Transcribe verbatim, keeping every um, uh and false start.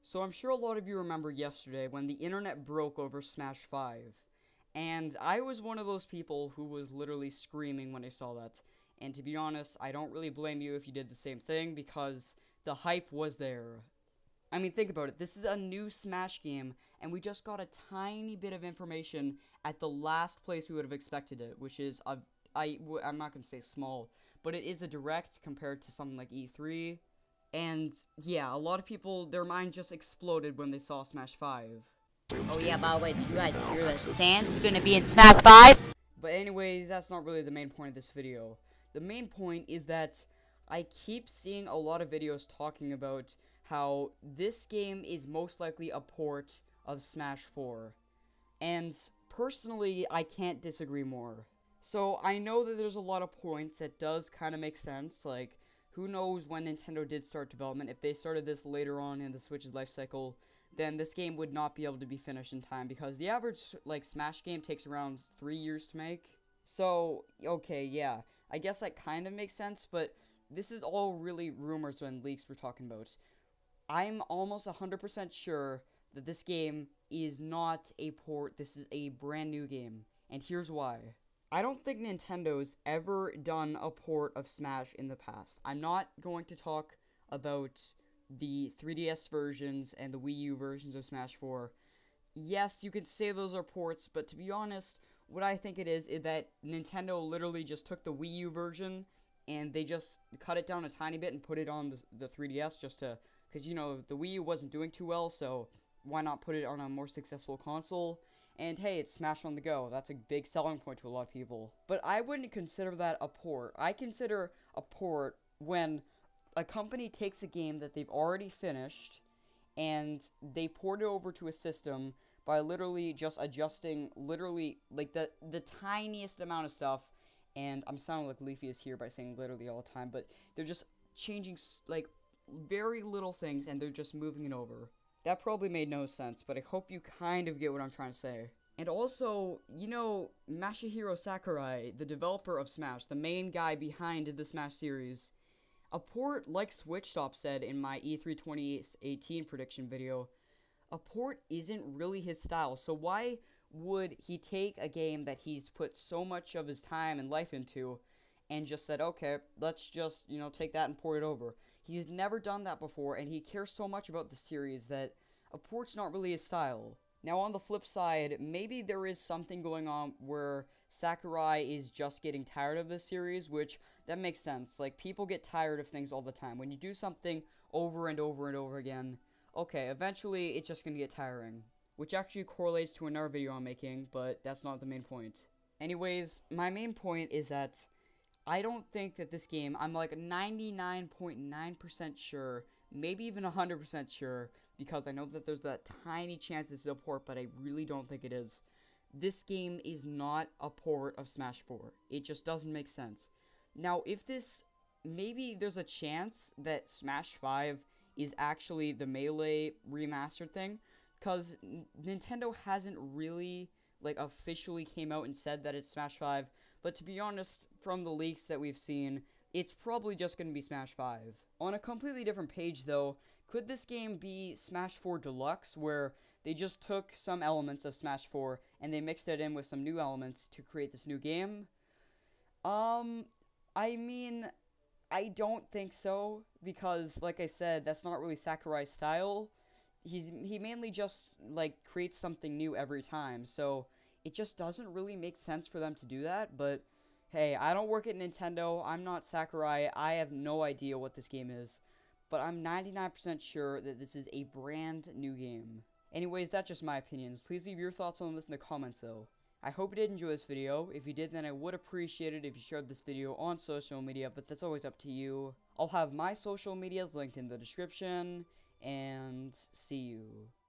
So I'm sure a lot of you remember yesterday when the internet broke over Smash five. And I was one of those people who was literally screaming when I saw that. And to be honest, I don't really blame you if you did the same thing because the hype was there. I mean, think about it. This is a new Smash game, and we just got a tiny bit of information at the last place we would have expected it, which is a I, I'm not going to say small, but it is a direct compared to something like E three. And yeah, a lot of people, their mind just exploded when they saw Smash five. Oh yeah, by the way, did you guys hear that Sans gonna be in Smash five? But anyways, that's not really the main point of this video. The main point is that I keep seeing a lot of videos talking about how this game is most likely a port of Smash four. And personally, I can't disagree more. So I know that there's a lot of points that does kind of make sense, like who knows when Nintendo did start development. If they started this later on in the Switch's life cycle, then this game would not be able to be finished in time because the average like Smash game takes around three years to make. So, okay, yeah, I guess that kind of makes sense, but this is all really rumors and leaks we're talking about. I'm almost one hundred percent sure that this game is not a port. This is a brand new game, and here's why. I don't think Nintendo's ever done a port of Smash in the past. I'm not going to talk about the three D S versions and the Wii U versions of Smash four. Yes, you could say those are ports, but to be honest, what I think it is is that Nintendo literally just took the Wii U version and they just cut it down a tiny bit and put it on the, the three D S just to, because, you know, the Wii U wasn't doing too well, so why not put it on a more successful console? And hey, it's Smash on the go. That's a big selling point to a lot of people. But I wouldn't consider that a port. I consider a port when a company takes a game that they've already finished and they port it over to a system by literally just adjusting literally like the the tiniest amount of stuff. And I'm sounding like Leafy is here by saying literally all the time, but they're just changing like very little things and they're just moving it over. That probably made no sense, but I hope you kind of get what I'm trying to say. And also, you know, Masahiro Sakurai, the developer of Smash, the main guy behind the Smash series, a port, like SwitchStop said in my E three twenty eighteen prediction video, a port isn't really his style, so why would he take a game that he's put so much of his time and life into and just said, okay, let's just, you know, take that and port it over. He's never done that before, and he cares so much about the series that a port's not really his style. Now, on the flip side, maybe there is something going on where Sakurai is just getting tired of this series, which, that makes sense. Like, people get tired of things all the time. When you do something over and over and over again, okay, eventually it's just gonna get tiring. Which actually correlates to another video I'm making, but that's not the main point. Anyways, my main point is that I don't think that this game, I'm like ninety-nine point nine percent sure, maybe even one hundred percent sure, because I know that there's that tiny chance it's a port, but I really don't think it is. This game is not a port of Smash four. It just doesn't make sense. Now, if this, maybe there's a chance that Smash five is actually the Melee remastered thing, because Nintendo hasn't really, like, officially came out and said that it's Smash five, but to be honest, from the leaks that we've seen, it's probably just going to be Smash five. On a completely different page, though, could this game be Smash four Deluxe, where they just took some elements of Smash four and they mixed it in with some new elements to create this new game? Um, I mean, I don't think so, because, like I said, that's not really Sakurai's style. He's he mainly just, like, creates something new every time, so it just doesn't really make sense for them to do that, but hey, I don't work at Nintendo, I'm not Sakurai, I have no idea what this game is, but I'm ninety-nine percent sure that this is a brand new game. Anyways, that's just my opinions. Please leave your thoughts on this in the comments, though. I hope you did enjoy this video. If you did, then I would appreciate it if you shared this video on social media, but that's always up to you. I'll have my social medias linked in the description, and see you.